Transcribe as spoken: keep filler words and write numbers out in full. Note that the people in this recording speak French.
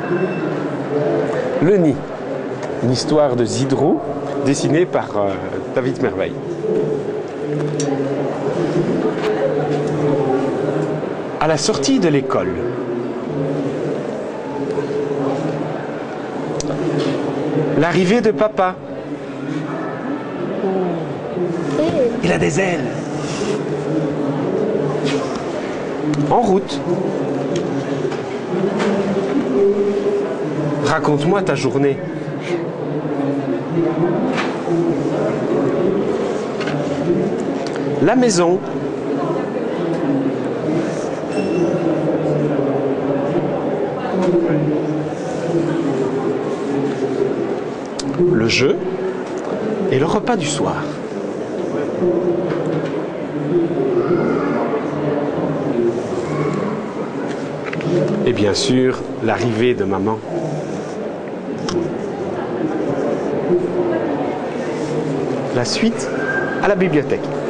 Le nid, une histoire de Zidrou, dessinée par euh, David Merveille. À la sortie de l'école, l'arrivée de papa. Il a des ailes. En route. Raconte-moi ta journée. La maison. Le jeu et le repas du soir. Et bien sûr, l'arrivée de maman. La suite à la bibliothèque.